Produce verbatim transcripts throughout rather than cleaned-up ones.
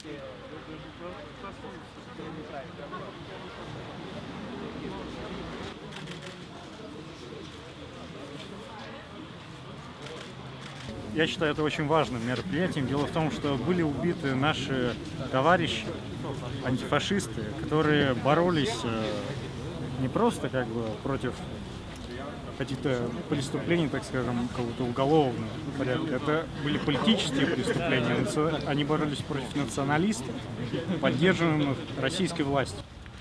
Я считаю это очень важным мероприятием. Дело в том, что были убиты наши товарищи, антифашисты, которые боролись не просто как бы против каких-то преступлений, так скажем, какого-то уголовного порядка. Это были политические преступления. Они боролись против националистов, поддерживаемых российской властью.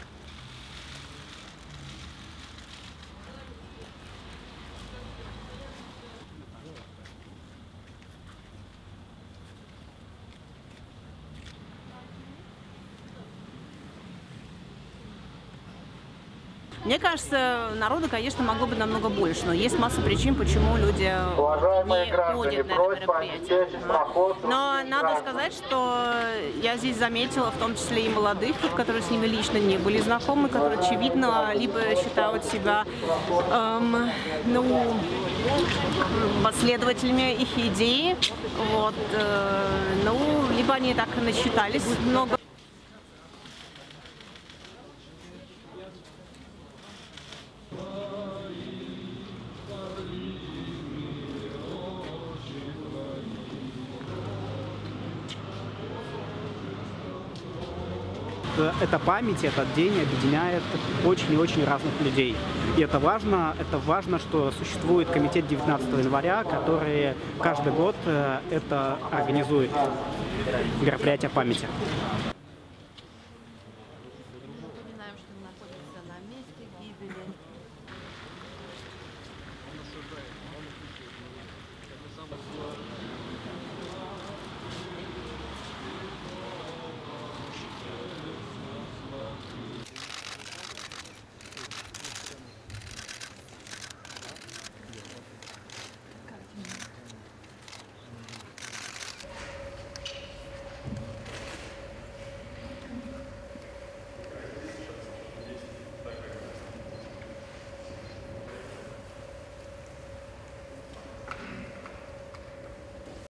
Мне кажется, народу, конечно, могло бы намного больше, но есть масса причин, почему люди Уважаемые не граждане, ходят на это мероприятие. Но надо сказать, что я здесь заметила, в том числе и молодых, которые с ними лично не были знакомы, которые, очевидно, либо считают себя эм, ну, последователями их идеи, вот, э, ну, либо они так насчитались много. Эта память, этот день объединяет очень и очень разных людей. И это важно, это важно, что существует комитет девятнадцатого января, который каждый год это организует, мероприятие памяти.